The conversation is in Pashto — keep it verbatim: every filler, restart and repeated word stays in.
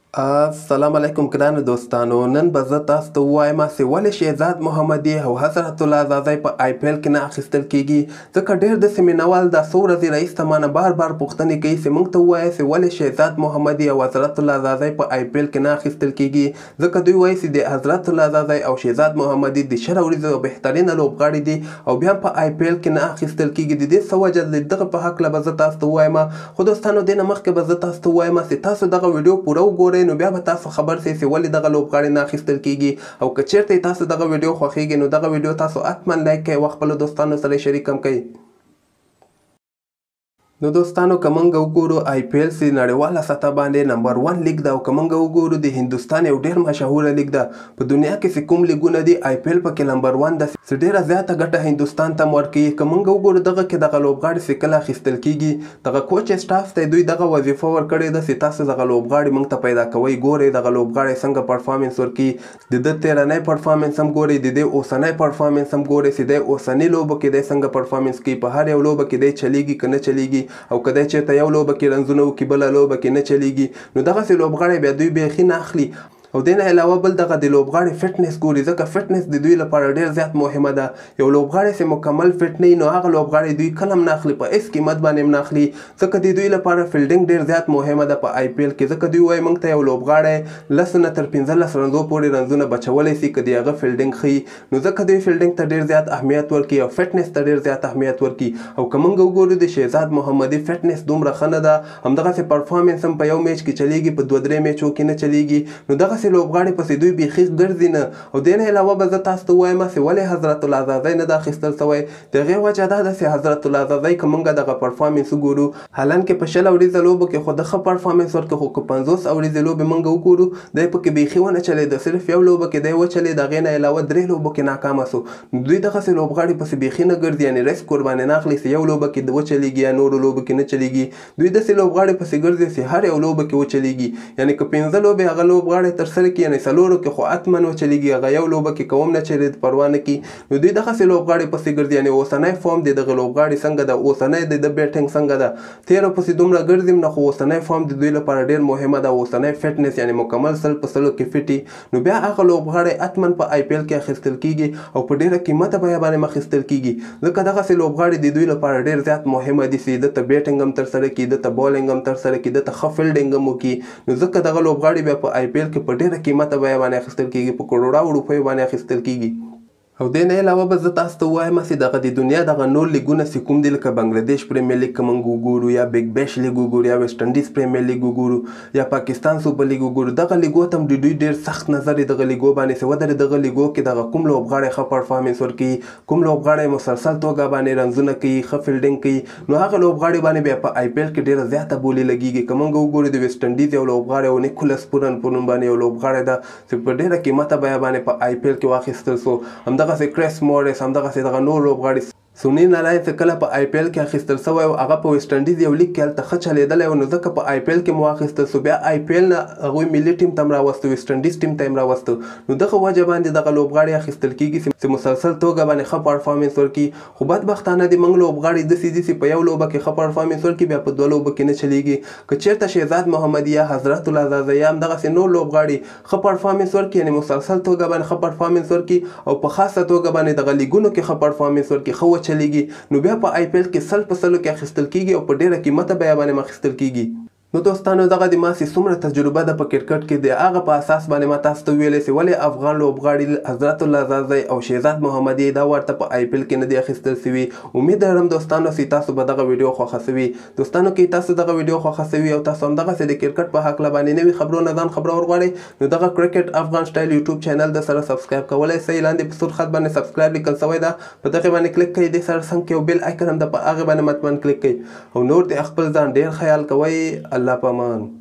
السلام علیکم ګرانو دوستانو. نن به زه تاسو ته ووایم چې ولې شهزاد محمدي او حضرت الله زازی په آی پی ایل کې نه اخیستل کیږي. ځکه ډېر داسې مینوال دا څو ورځې راهیسته مانه بار بار پوښتنې کوي چې موږ ته ووایه چې ولې شهزاد محمدي او حضرت الله زازی په آی پی ایل کې نه اخیستل کیږي. ځکه دوی وایي چې د حضرت الله زازی او شهزاد محمدي د شل ورځو بهترینه لوبغاړي دي او بیا هم په آی پی ایل کې نه اخیستل کیږي. د دې څه وجه د دغه په هکله به زه تاسو ته ووایم. خو دوستانو دې نه مخکې به زه تاسو ته ووایم چې تاسو دغه ویډیو پوره وګورئ نو بیا به تاسو خبر سي چې ولې دغه لوبغاړي نه اخیستل کیږي. او که چیرته تاسو دغه ویډیو خوښیږي نو دغه ویډیو تاسو حتما لایک کړئ او خپلو دوستانو سره شریک هم کړئ. نو دوستانو که موږ وګورو آی پی ایل چې نړیواله سطح باندې نمبر ون لیګ ده او که موږ وګورو د هندوستان یو ډېر مشهوره لیګ ده. په دنیا کې چې کوم لیګونه دي آی پی ایل پکې نمبر ون ده چې ډېره زیاته ګټه هندوستان ته ورکوي. که موږ وګورو دغه کې دغه لوبغاړي چې کله اخیستل کیږي دغه کوچ سټاف ته دوی دغه وظیفه ورکړې ده چې تاسو دغه لوبغاړي موږ ته پیدا کوئ، ګورئ دغه لوبغاړی څنګه پرفارمنس ورکوي، د ده تېرنی پرفارمنس هم ګورئ، د دې اوسنی پرفارمنس هم ګورئ چې دی اوسني لوبو کې دی څنګه پرفارمنس کوي، په هر یو لوبه کې دی چلیږي که نه چلیږي، او که دی چېرته یو لوبه کې رنزونه وکړي بله لوبه کې نه چلیږي. نو دغسې لوبغاړی بیا دوی بیخي نه اخلي. او دې نه علاوه بل دغه د لوبغاړي فټنس ګوري، ځکه فټنس د دوی لپاره ډېر زیات مهمه ده. یو لوبغاړی چې مکمل فټ نه وي نو هغه لوبغاړی دوی کله هم نه اخلي، په هېڅ قیمت باندې هم نه اخلي، ځکه د دوی لپاره فیلډینګ ډېر زیات مهمه ده په آی پی ایل کې. ځکه دوی وایي موږ ته یو لوبغاړی لسو نه تر پنځلس رنزو پورې رنزونه بچولی سي که د هغه فیلډینګ ښي. نو ځکه دوی فیلډینګ ته ډېر زیات اهمیت ورکوي او فټنس ته ډېر زیات اهمیت ورکوي. او که موږ وګورو د شهزاد محمدي فټنس دومره ښه نه ده، همدغسې پرفارمنس هم په یو میچ کې چلیږي، په دوه درې میچو کې نه چلیږي. نو دغسې لوبغاړي پسې دوی بیخي ګرځي نه. او دې نه علاوه به زه تاسو ته ووایم چې ولې حضرت الله زازی نه ده اخیستل سوی. د هغې وجه دا ده چې حضرت الله زازی که موږ دغه پرفارمنس وګورو، حالانکې په شل اوريزه لوبو کې خو د ښه پرفارمنس ورکړ، خو که پنځوس اوريزې لوبې موږ وګورو دی پکې بیخي ونه چلېده، صرف یو لوبه کې دی وچلېد، هغې نه علاوه درې لوبو کې ناکامه سو. دوی دغسې لوبغاړي پسې بیخي نه ګرځي، یعنې ریسک ورباندې نه اخلي چې یو لوبه کې وچلېږي یا نورو لوبو کې نه چلېږي. دوی داسې لوبغاړي پسې ګرځي چې هر یو لوبه کې وچلېږي، یعنې که پنځه لوبې هغه لوبغاړی ترسره کړي، یعنې څلورو کې خو حتما وچلېږي، هغه یو لوبه کې کوم نه چلېد پروا نه کړي. نو دوی دغسې لوبغاړي پسې ګرځي، یعنې اوسنی فارم د دغه لوبغاړي څنګه ده، اوسنی د ده بیټینګ څنګه ده، تېره پسې دومره ګرځي نه، خو اوسنی فارم د دوی لپاره ډېر مهمه ده. اوسنی فټنس یعنې مکمل سل په سلو کې فټي، نو بیا هغه لوبغاړی حتما په آی پی ایل کې اخیستل کیږي او په ډېره قیمته بیه باندې اخیستل کیږي. ځکه دغسې لوبغاړي د دوی لپاره ډېر زیات مهمه دي چې ده ته بیټینګ هم ترسره کړي، ده ته بالینګ هم ترسره کړي، ده ته ښه فیلډینګ هم وکړي. نو ځکه دغه لوبغاړي بیا په آی پی ایل کې په ډېره قیمته بیه باندې اخیستل کیږي، په کروړاو روپیو باندې اخیستل کیږي. او دې نه علاوه به زه تاسو ته ووایم چې دغه د دنیا دغه نور لیګونه چې کوم دي، لکه بنګلادیش پریمیر لیګ که موږ وګورو، یا بګ بیش لیګ وګورو، یا ویسټ انډیز پریمیر لیګ وګورو، یا پاکستان سوپر لیګ وګورو، دغه لیګو ته هم د دوی ډېر سخت نظر دغه لیګو باندې چې ودرې دغه لیګو کې دغه کوم لوبغاړی ښه پرفارمنس ورکوي، کوم لوبغاړی مسلسل توګه باندې رنزونه کوي، ښه فیلډینګ کوي، نو هغه لوبغاړي باندې بیا په آی پی ایل کې ډېره زیاته بولي لګېږي. که موږ وګورو د ویسټ انډیز یو لوبغاړی او نیکولس پورن په نوم باندې یو لوبغاړی ده چې په ډېره قیمته بیه باندې په آی پی ایل کې واخیستل سو. همدغسې کرس مور همدغسې دغه نور لوبغاړي سونی ناراین چې کله په آی پی ایل کې اخیستل سوی او هغه په ویسټ انډیز یو لیګ کې هلته ښه چلېدلی و، نو ځکه په آی پی ایل کې مو واخیستل سو. بیا آی پی ایل نه هغوی ملي ټیم ته هم راوستو، ویسټ انډیز ټیم ته هم راوستو. نو دغه وجه باندې دغه لوبغاړي اخیستل کېږي چې مسلسل توګه باندې ښه پرفارمنس ورکړي. خو بدبختانه د موږ لوبغاړي داسې دي چې په یو لوبه کې ښه پرفارمنس ورکړي، بیا په دوه لوبو کې نه چلېږي. که چېرته شهزاد محمدي یا حضرت الله زازی یا همدغسې نور لوبغاړي ښه پرفارمنس ورکړي، یعنې مسلسل توګه باندې ښه پرفارمنس ورکړي او په خاصه توګه باندې دغه لیګونو کې ښه پرفارمنس ورکړي، ښه وچلېږي، نو بیا په آی پی ایل کې سل په سلو کې اخیستل کیږي او په ډېره قیمته بیه باندې اخیستل کیږي. نو دوستانو دغه د ما چې څومره تجربه ده په کرکټ کې، د هغه په اساس باندې ما تاسو ته ویلی چې ولې افغان لوبغاړي حضرت الله زازی او شهزاد محمدي دا ورته په آی پی ایل کې نه دي اخیستل سوي. امید لرم دوستانو چې تاسو به دغه ویډیو خوښه سوي. دوستانو که تاسو دغه ویډیو خوښه سوي او تاسو همدغسې د کرکټ په هکله باندې نوي خبرونه ځان خبرور غواړئ، نو دغه کرکټ افغان سټایل یوټیوب چینل د سره سبسکرایب کولی سئ. لاندې په سور خط باندې سبسکرایب لیکل سوی ده، په دغې باندې کلیک کړئ. دې سره څنګ کې یو بیل آیکن هم ده، په هغې باندې مطمئن کلیک کړئ. او نور د خپل ځان ډېر خیال کوئ. الله په امان.